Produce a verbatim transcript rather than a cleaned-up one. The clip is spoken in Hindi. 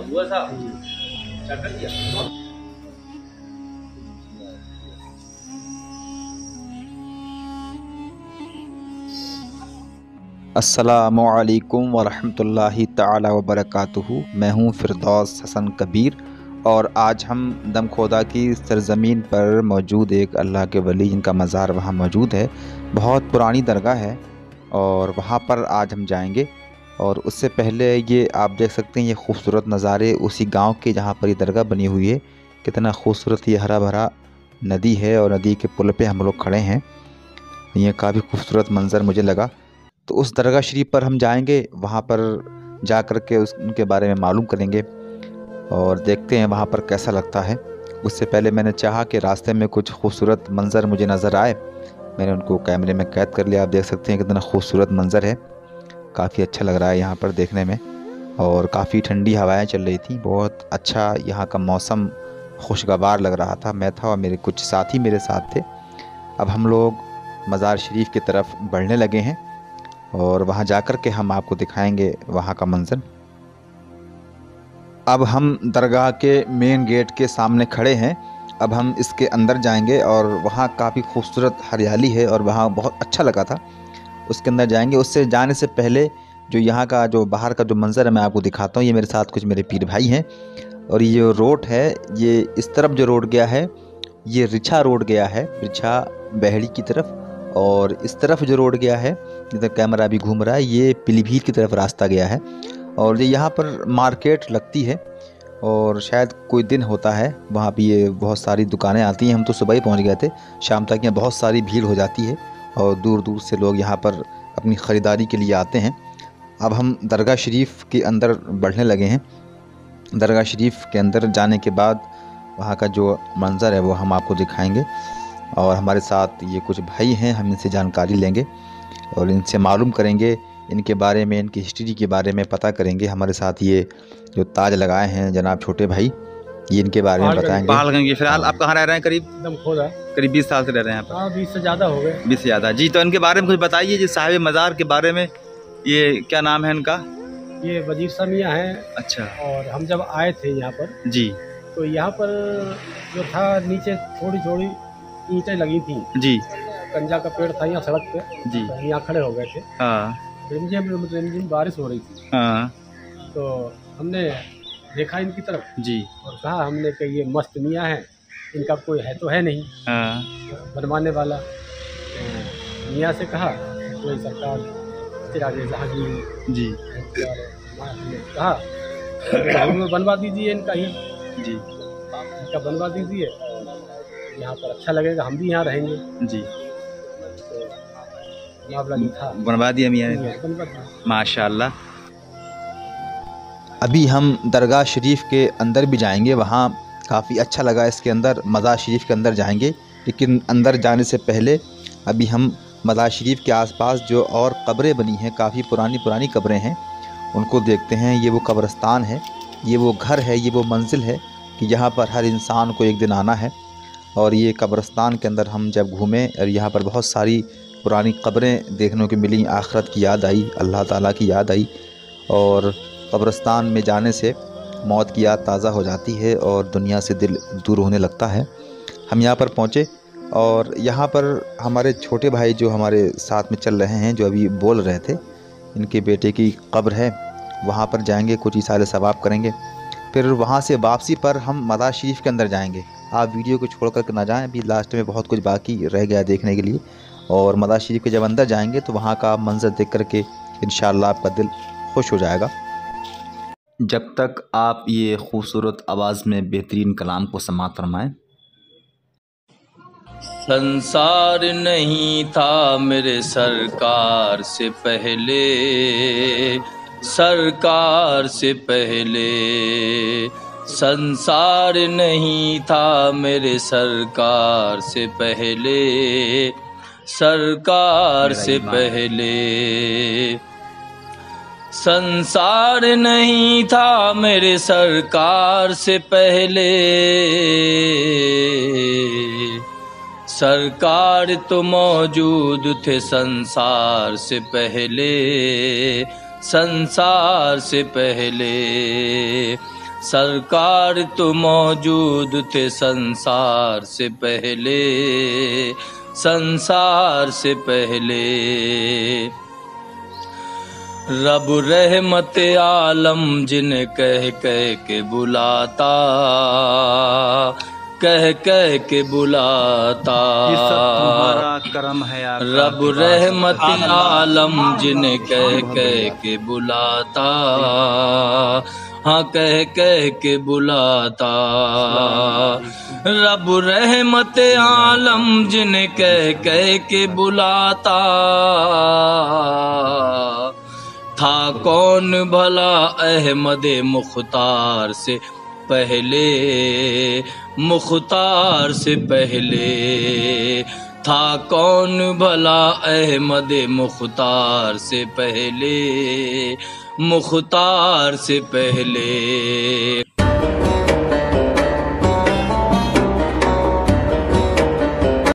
हुआ था क्या कर दिया। अस्सलामुअलैकुम वरहमतुल्लाहि ताला वबरकातुहू। मैं हूँ फिरदौस हसन कबीर और आज हम दमखोदा की सरज़मीन पर मौजूद एक अल्लाह के वली जिनका मज़ार वहाँ मौजूद है, बहुत पुरानी दरगाह है और वहाँ पर आज हम जाएंगे। और उससे पहले ये आप देख सकते हैं ये खूबसूरत नज़ारे उसी गांव के जहाँ पर ये दरगाह बनी हुई है। कितना खूबसूरत ये हरा भरा नदी है और नदी के पुल पे हम लोग खड़े हैं। ये काफ़ी खूबसूरत मंज़र मुझे लगा। तो उस दरगाह शरीफ पर हम जाएंगे, वहाँ पर जा कर के उस उनके बारे में मालूम करेंगे और देखते हैं वहाँ पर कैसा लगता है। उससे पहले मैंने चाहा कि रास्ते में कुछ खूबसूरत मंज़र मुझे नज़र आए, मैंने उनको कैमरे में कैद कर लिया। आप देख सकते हैं कितना खूबसूरत मंज़र है, काफ़ी अच्छा लग रहा है यहाँ पर देखने में और काफ़ी ठंडी हवाएं चल रही थी। बहुत अच्छा यहाँ का मौसम खुशगवार लग रहा था। मैं था और मेरे कुछ साथी मेरे साथ थे। अब हम लोग मज़ार शरीफ की तरफ बढ़ने लगे हैं और वहाँ जाकर के हम आपको दिखाएंगे वहाँ का मंज़र। अब हम दरगाह के मेन गेट के सामने खड़े हैं। अब हम इसके अंदर जाएंगे और वहाँ काफ़ी खूबसूरत हरियाली है और वहाँ बहुत अच्छा लगा था। उसके अंदर जाएंगे। उससे जाने से पहले जो यहाँ का जो बाहर का जो मंज़र है मैं आपको दिखाता हूँ। ये मेरे साथ कुछ मेरे पीर भाई हैं और ये जो रोड है, ये इस तरफ जो रोड गया है ये रिछा रोड गया है, रिछा बहड़ी की तरफ। और इस तरफ जो रोड गया है, इधर कैमरा भी घूम रहा है, ये पीलीभीत की तरफ रास्ता गया है। और ये यहाँ पर मार्केट लगती है और शायद कोई दिन होता है वहाँ पे ये बहुत सारी दुकानें आती हैं। हम तो सुबह ही पहुँच गए थे, शाम तक यहाँ बहुत सारी भीड़ हो जाती है और दूर दूर से लोग यहाँ पर अपनी ख़रीदारी के लिए आते हैं। अब हम दरगाह शरीफ के अंदर बढ़ने लगे हैं। दरगाह शरीफ के अंदर जाने के बाद वहाँ का जो मंज़र है वो हम आपको दिखाएंगे और हमारे साथ ये कुछ भाई हैं, हम इनसे जानकारी लेंगे और इनसे मालूम करेंगे इनके बारे में, इनकी हिस्ट्री के बारे में पता करेंगे। हमारे साथ ये जो ताज लगाए हैं जनाब छोटे भाई, ये इनके बारे में बताएंगे। पहाड़गंज। फिलहाल आप कहाँ रह रहे हैं? करीब दमखोदा करीब बीस साल से रह रहे हैं यहाँ हाँ बीस से ज़्यादा हो गए। पर? बीस से ज़्यादा। जी, तो इनके बारे में कुछ बताइए, जी साहिब मज़ार के बारे में। ये क्या नाम है इनका? ये वजीर सा मियाँ हैं। अच्छा। और हम जब आए थे यहाँ पर जी तो यहाँ पर जो था नीचे थोड़ी थोड़ी ईंटें लगी थी जी। कंजा का पेड़ था यहाँ सड़क पे जी। तो यहाँ खड़े हो गए थे। हाँ रिमझिम रिमझिम बारिश हो रही थी। हाँ। तो हमने देखा इनकी तरफ जी। और कहा हमने कि ये मस्त मियाँ हैं, इनका कोई है तो है नहीं हाँ। बनवाने वाला। तो मियाँ से कहा कोई सरकार चिरागे जहांगीर जी। हमने कहा में बनवा दीजिए इनका ही जी। इनका बनवा दीजिए, यहाँ पर अच्छा लगेगा, हम भी यहाँ रहेंगे। जी। तो मामला जो था बनवा दिया मियाँ ने, बनवा दिया। माशाल्लाह। अभी हम दरगाह शरीफ के अंदर भी जाएंगे, वहाँ काफ़ी अच्छा लगा। इसके अंदर मज़ार शरीफ के अंदर जाएंगे, लेकिन अंदर जाने से पहले अभी हम मज़ार शरीफ के आसपास जो और कब्रें बनी हैं, काफ़ी पुरानी पुरानी कब्रें हैं, उनको देखते हैं। ये वो कब्रस्तान है, ये वो घर है, ये वो मंजिल है कि यहाँ पर हर इंसान को एक दिन आना है। और ये कब्रस्तान के अंदर हम जब घूमें और यहाँ पर बहुत सारी पुरानी कब्रें देखने को मिली, आखिरत की याद आई, अल्लाह ताला की याद आई। और कब्रस्तान में जाने से मौत की याद ताज़ा हो जाती है और दुनिया से दिल दूर होने लगता है। हम यहाँ पर पहुँचे और यहाँ पर हमारे छोटे भाई जो हमारे साथ में चल रहे हैं, जो अभी बोल रहे थे, इनके बेटे की कब्र है, वहाँ पर जाएंगे, कुछ इसारे सवाब करेंगे। फिर वहाँ से वापसी पर हम मज़ार शरीफ के अंदर जाएंगे। आप वीडियो को छोड़ कर ना जाएं, अभी लास्ट में बहुत कुछ बाकी रह गया देखने के लिए। और मज़ार शरीफ के जब अंदर जाएंगे तो वहाँ का मंज़र देख कर के इंशाअल्लाह आपका दिल खुश हो जाएगा। जब तक आप ये खूबसूरत आवाज़ में बेहतरीन कलाम को समाअत फरमाएं। संसार नहीं था मेरे सरकार से पहले, सरकार से पहले संसार नहीं था मेरे सरकार से पहले, सरकार से पहले संसार नहीं था मेरे सरकार से पहले, सरकार तो मौजूद थे संसार से पहले, संसार से पहले सरकार तो मौजूद थे संसार से पहले, संसार से पहले। रब रहमत आलम जिन्हें कह कह के बुलाता, कह कह के बुलाता। ये सब तुम्हारा करम है आका। रब रहमत आलम जिन्हें कह कह के बुलाता, हाँ कह कह के बुलाता। रब रहमत आलम जिन्हें कह कह के बुलाता। था कौन भला अहमद मुख्तार से पहले, मुख्तार से पहले। था कौन भला अहमद मुख्तार से पहले, मुख्तार से पहले।